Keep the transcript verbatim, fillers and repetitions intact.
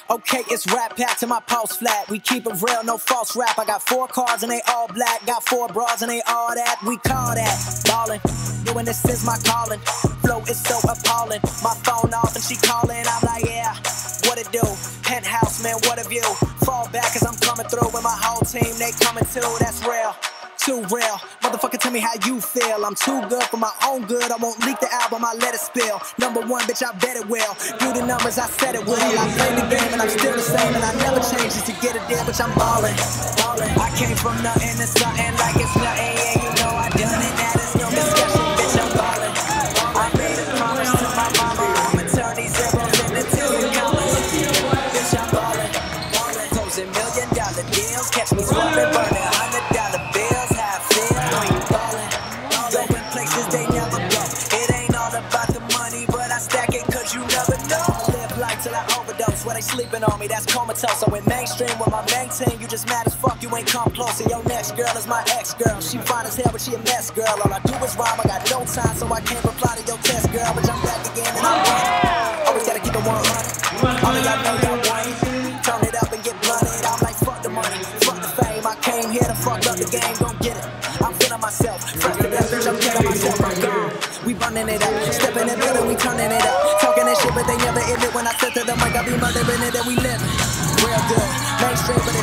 Okay, it's rap pack to my pulse flat. We keep it real, no false rap. I got four cars and they all black. Got four bras and they all that. We call that ballin'. Doing this is my calling. Flow is so appalling. My phone off and she calling. I'm like, yeah, what it do? Penthouse, man, what a view. Fall back as I'm coming through with my whole team. They coming too, that's real. Too real. Motherfucker, tell me how you feel. I'm too good for my own good. I won't leak the album, I let it spill. Number one, bitch, I bet it will. Do the numbers, I said it will. I played the game and I'm still the same. And I never change just to get a deal, bitch, I'm ballin'. Ballin'. I came from nothing to something like it's nothing. Yeah, you know I done it. That is no discussion, bitch, I'm ballin'. I made a promise to my mama. I'ma turn these zeros into two commas. Bitch, I'm ballin'. Ballin'. Closing million dollar deals. Catch me swapping, burning hundred dollar bills. Where they sleeping on me, that's comatose. So in mainstream with my main team, you just mad as fuck, you ain't come close. And your next girl is my ex-girl. She fine as hell, but she a mess, girl. All I do is rhyme, I got no time, so I can't reply to your test, girl. But I'm back again and I'm running. Always gotta keep it one hundred. All of y'all know y'all want it. Turn it up and get blunted. I'm like, fuck the money, fuck the fame. I came here to fuck up the game, gon' get it. I'm feeling myself, fresh to death, bitch, I'm killing myself, I'm gone. We running it up, stepping in building, we turning it up. Talking that shit, but they never admit when I said to them, like I be murdering it and we live real good. Mainstream, but